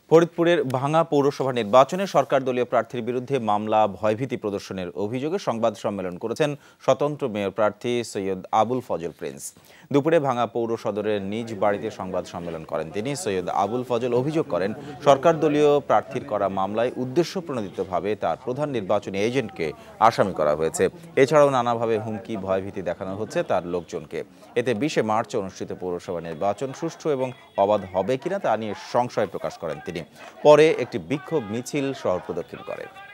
ফরিদপুরের ভাঙা পৌরসভা নির্বাচনে সরকার দলীয় প্রার্থীর বিরুদ্ধে মামলা ভয়ভীতি প্রদর্শনের অভিযোগে সংবাদ সম্মেলন করেছেন স্বতন্ত্র মেয়র প্রার্থী সৈয়দ আবুল ফজল প্রিন্স। দুপুরে ভাঙা পৌর সদরের নিজ বাড়িতে সংবাদ সম্মেলন করেন তিনি। সৈয়দ আবুল ফজল অভিযোগ করেন, সরকার দলীয় প্রার্থীর করা মামলায় উদ্দেশ্যপ্রণোদিতভাবে তার প্রধান নির্বাচনী এজেন্টকে আসামি করা হয়েছে। এছাড়াও নানাভাবে হুমকি ভয়ভীতি দেখানো হচ্ছে তার লোকজনকে। এতে 20 মার্চ অনুষ্ঠিত পৌরসভা নির্বাচন সুষ্ঠু এবং অবাধ হবে কিনা তা নিয়ে সংশয় প্রকাশ করেন তিনি। পরে একটি বিক্ষোভ মিছিল শহর প্রদক্ষিণ করে।